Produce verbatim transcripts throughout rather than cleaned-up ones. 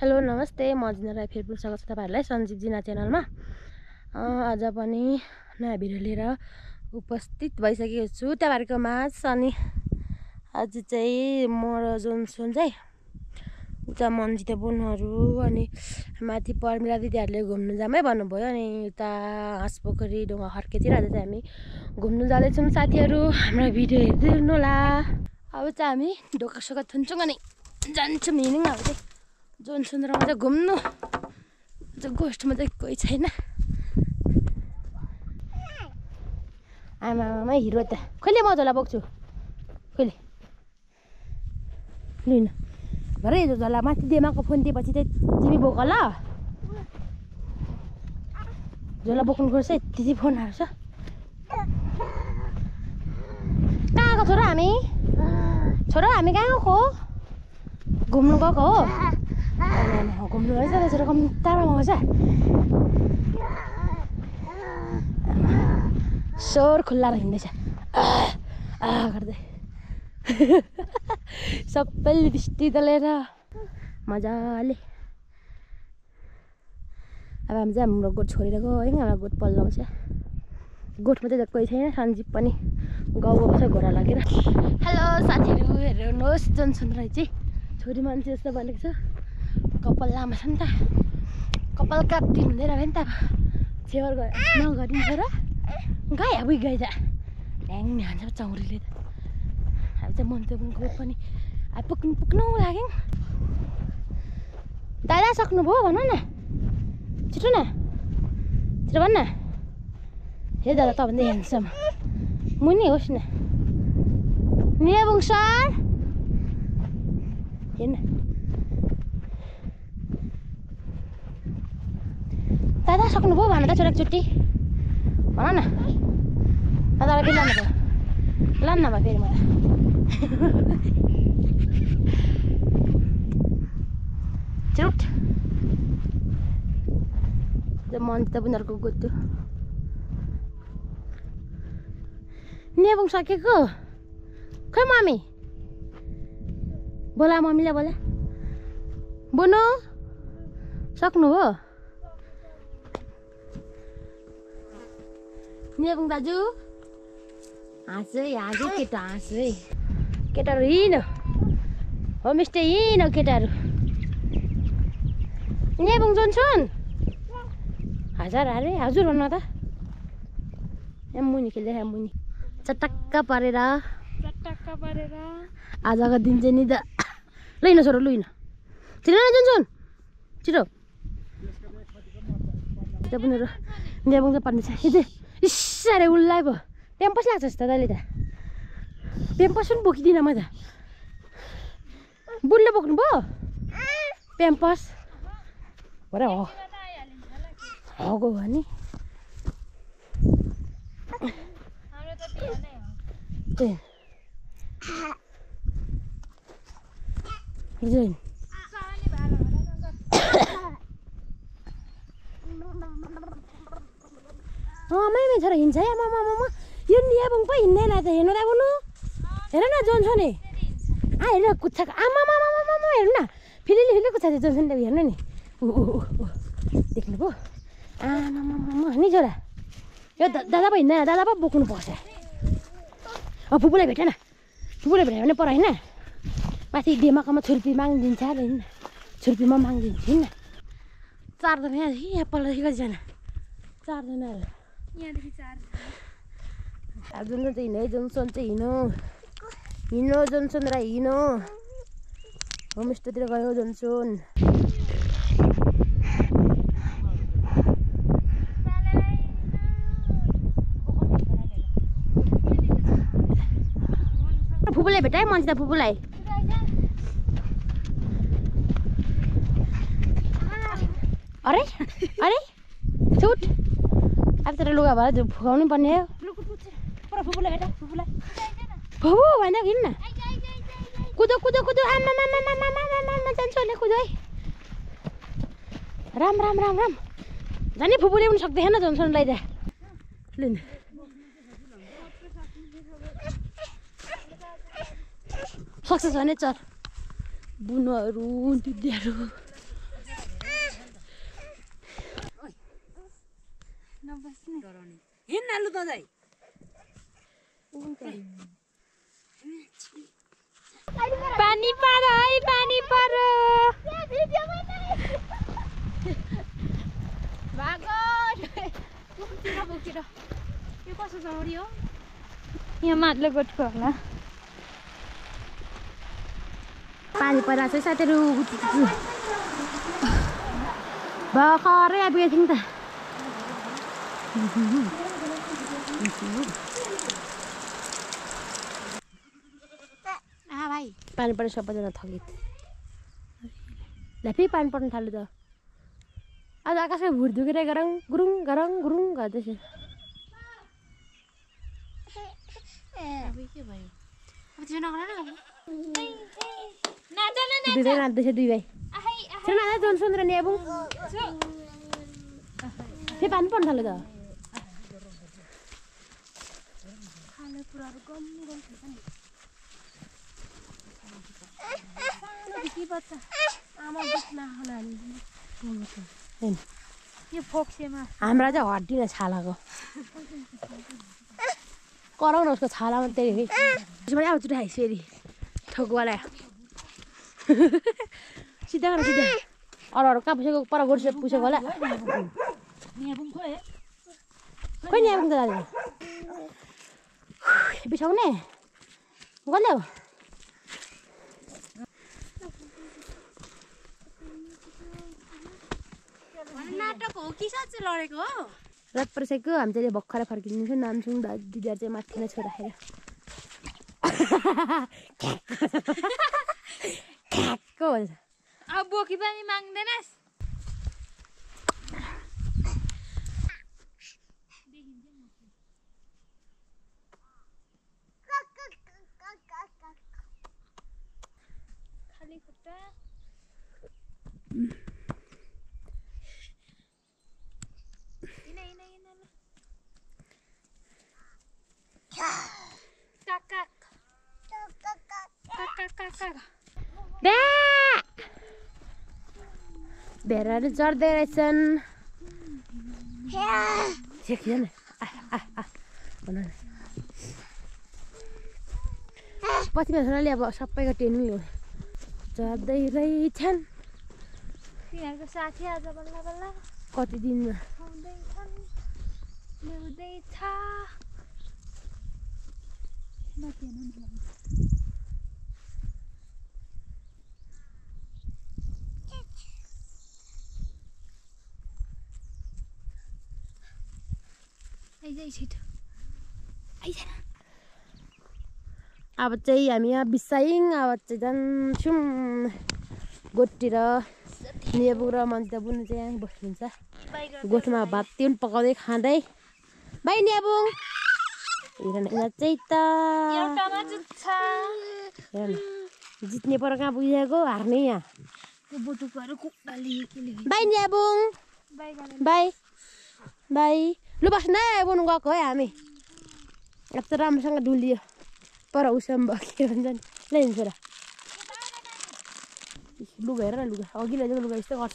Hello नमस्ते म जिनालाई फेरि पनि स्वागत छ तपाईहरुलाई सञ्जीवजिना च्यानलमा। आज पनि नयाँ भिडियो लिएर उपस्थित भइसकेको छु तपाईहरुको माझ। अनि आज चाहिँ म र जोनसन चाहिँ उता मन्जित बुनहरु अनि माथि पर्मिला दिदीहरुले घुम्नु जामै भन्नुभयो। अनि उता हाँसपोखरी ढुङ्गा खर्केतिर आज चाहिँ हामी घुम्नु जाँदैछौँ साथीहरु। हाम्रो भिडियो हेर्दिनु होला। अब चाहिँ हामी ढोका सोका थुन्छौँ अनि जान्छौँ हिँड्नु। अब चाहिँ जोनसन र म चाहिँ घुम्नु गोष्ठमा चाहिँ कोही छैन। आमामा हिरो त कहिले म झोला बोक्छु कहिले लिन भरे यो झोला माथि देमाको फोन दिएपछि चाहिँ तिमी बोक ल। झोला बोक्नु पर्छ यति फोन आउँछ। कहाँ गएको छोरा हामी छोरा हामी कहाँ गएको घुम्नु गएको हो। घुम्नु रहेछ छोरा कम टाढामा आउँछ स्वर खुल्ला हिँड्दैछ गर्दै सबैले दृष्टि दलेर मजाले। अब हामी चाहिँ हाम्रो गोठ छोडेर गयो है। हाम्रो गोठ पल्लाउँछ गोठमा चाहिँ कोही छैन। सञ्जीव पनि गाउँ गएको छ घोडा लगेर। हेलो साथीहरू हेर्नुहोस् जोनसन राई चाहिँ छोरी मान्छे जस्तो बनेको छ। कपाल लामो छ नि त कपाल काट्दिनु हुँदैन अरे नि त। छेवर गयो नगरिन्छ र गाई अब गाई त ढ्याङ हान्छ चौरीले त। अब चाहिँ मन त्यो पनि गोठ पनि अब पुग्नु पुग्नु लाग्यो। दादा सक्नुभयो भन न छिटो न छिटो भन् न। हे दादा तपाईँले ह्यान्डसम मुनि होस् न नियाबुङ सर हेर्न। दादा सक्नुभयो भन त छोरा एकचोटि भन न। दादालाई फेरि लानु भयो लान्न भयो फेरि म त चुट मन त उनीहरूको गोत्यो नियाबुङ सकेको खै मम्मी बोला मम्मीलाई बोला बुनु सक्नुभयो नियाबुङ दाजु हाँस है हाँस है केटा हाँस है केटाहरू हिँड होमस्टे हिँड केटाहरू। नियाबुङ जोनसन हजार अरे हजुर भन्नु त यहाँ मुनि खेल्दै मुनि चटक्क पारेर चटक्क पारेर आजको दिन चाहिँ नि त लैन छोरो लुइन छिटो न जोनसन छिटो त्यहाँ पनि नियाबुङ चाहिँ पार्ने छ यो इसारे उसलाई पो पेम्पस लाग्छ जस्तो तैँले त पेम्पस पनि बोकिदिनँ म त। बुढले बोक्नु भयो पेम्पस भरे हो हगो भयो नि मै छोरा हिँड्छ है आमा मामा यो नियाबुङ पो हिँड्दैन त हेर्नु त बुनु हेर न जोनसन नि आ हेर्नु कुच्चाको आमा मामा मामा हेर्नु न फेरि फेरि कुच्चा थियो जोनसन हेर्नु नि ऊ देख्नु पो आमा मामा नि छोरा यो दादा पो हिँड्दैन दादा पो बोक्नु पर्छ। अब फुपूलाई भेटेन फुपूलाई भेट्यो भने पर होइन माथि डेमाकोमा छुर्पी मागिदिन्छ अरे हिँड्न छुर्पीमा मागिदिन्छ हिँड्न। चारजना यहाँ यहाँ पल्लो कतिजना चारजनाहरू यहाँदेखि चारजना। अब जोनसन चाहिँ हिँड जोनसन चाहिँ हिँड्नु हिँड्नु जोनसन र हिँड्नु होमस्टेतिर गयो जोनसन। फुपूलाई भेटाएँ मन्जित फुपूलाई अरे अरे छुट अब तर लुगा भएर फुकाउनु पर्ने हो। फुपूलाई भेटा फुपूलाई फुपू भन्दा हिँड्न कुदो कुदो कुदो आमा मामा मामा मामा जान्छु अहिले कुदो है राम राम राम राम जाने फुपूले पनि सक्दैन जोनसनलाई त लिनु सक्छ भने चल बुनुहरू दिदीहरू नबस्ने हिँड न लु त जाइ पानी पर है पानी पर भागो बोकेर बोकेर यो कसो चौरी हो यहाँ माथि गोठको होला पानी परिरहेको छ साथीहरू भर्खरै आइपुगेको थियौँ त आ भाइ पानी पर्ने सबैजना थकित ल फेरि पानी पर्न थाल्यो त आज आकाशमा भुट दुखेर गरङ गुरुङ गरङ गुरुङ गर्दैछ के भयो अब त्यो नगर न दुई भाइ नाच्दैछ दुई भाइ सुन न जोनसन र नियाबुङ फेरि पानी पर्न थाल्यो त खानेकुराहरू गम गम छ नि के बच्चा आमा बुझ्न नानी यो फोक्सेमा हाम्रा चाहिँ हड्डी न छालाको कराउन उसको छालामा त्यही त्यसमा अब चुटा खाइस् फेरि ठोकवाला सिधा गर्न सिधा अरू अरू कहाँ पुसेको पर गोर्से पुसेको होला खोइ नियाबुङ त दाजु बिसाउने कसले हो नाटक हो कि साँच्चै लडेको हो रात परिसकेको हामी चाहिँ भर्खरै फर्किन्छौँ नाम्छौँ दिदीहरू चाहिँ माथि नै छोरा राखेर ठ्याक्क भन्छ अब बोकी पनि माग्दैनस् खाली खुट्टा भेडाहरू चढ्दै रहेछन् पछिमा छोराले अब सबैको ट्रेनिङ लियो चढ्दै रहेछन् तिनीहरूको साथी आज बल्ल बल्ल कति दिनमा आउँदैछन् ल्याउँदैछ अब चाहिँ हामी यहाँ बिसाइङ अब चाहिँ जान्छौँ गोठतिर नियाबुङ र मन्जिता बुनु चाहिँ यहाँ बस्नुहुन्छ गोठमा भात तिउन पकाउँदै खाँदै बाई नियाबुङ यिनीहरू चाहिँ त जित्ने पर कहाँ पुगिसकेको हार्ने यहाँ बाई नियाबुङ बाई बाई लु बस्न बुनु गएको है हामी अब त राम्रोसँग डुलियो पर उसम भयो के भन्छ नि ल हिँड्छ र लुगा हेर न लुगा अघि लैजाको लुगा यस्तो गर्छ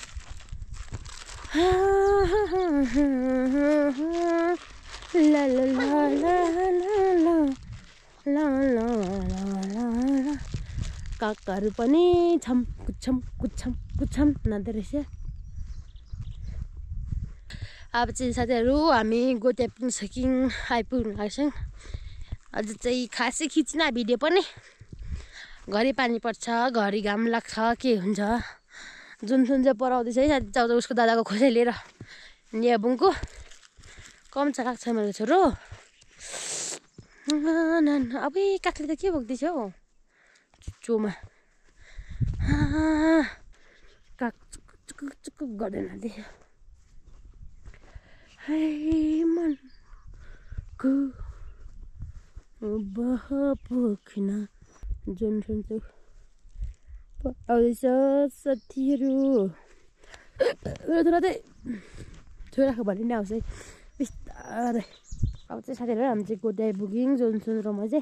काकाहरू पनि छम कुछम कुछम कुछम नाच्दै रहेछ अब चाहिँ साथीहरू हामी गोठ आइपुग्न सक्यौँ आइपुग्नु लाग्छौँ अझ चाहिँ खासै खिच्न भिडियो पनि घरि पानी पर्छ घरि घाम लाग्छ के हुन्छ जुन सुन चाहिँ पराउँदैछ है साथी चाउचाउ उसको दादाको खोसेर लिएर नियाबुङको कम छ लाग्छ मेरो छोरो अब कागले त के बोक्दैछ हौ चुच्चोमा काग चुक चुक गर्दैन देख्यो है मनको बहपोखिन जुन सुन चाहिँ आउँदैछ साथीहरू छोरा चाहिँ छोराको भन्ने नै आउँछ है बिस्तारै अब चाहिँ साथीहरू हामी चाहिँ गोठ आइपुग्यौँ जोनसन र म चाहिँ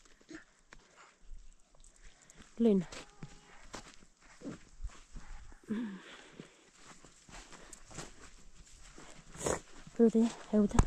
लिन एउटा एउटा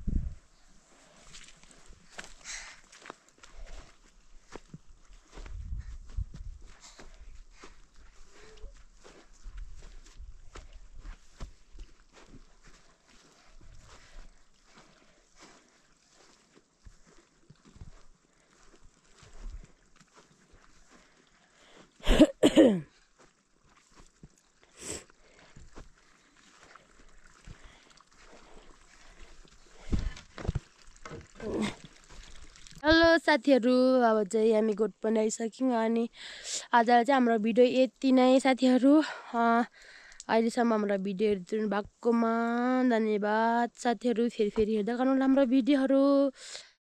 हेलो साथीहरू, अब चाहिँ हामी गोठ पनि आइसक्यौँ अनि आज चाहिँ हाम्रो भिडियो यति नै साथीहरू। अहिलेसम्म हाम्रो भिडियो हेरिदिनु भएकोमा धन्यवाद साथीहरू। फेरि फेरि हेर्दै गर्नु हाम्रो भिडियोहरू।